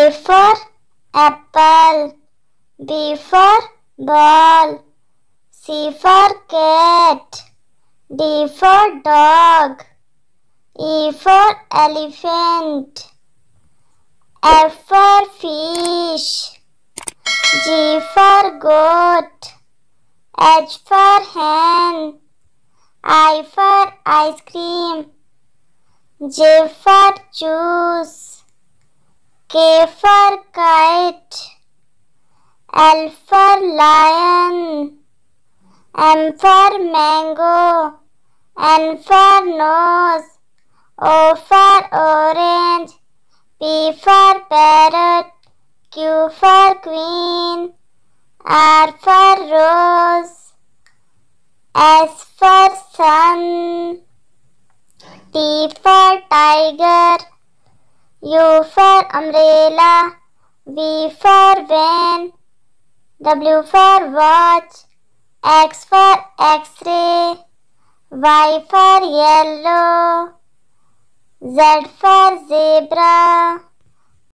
A for apple, B for ball, C for cat, D for dog, E for elephant, F for fish, G for goat, H for hen, I for ice cream, J for juice, K for kite, L for lion, M for mango, N for nose, O for orange, P for parrot, Q for queen, R for rose, S for sun, T for tiger, U for umbrella, V for van, W for watch, X for X-ray, Y for yellow, Z for zebra.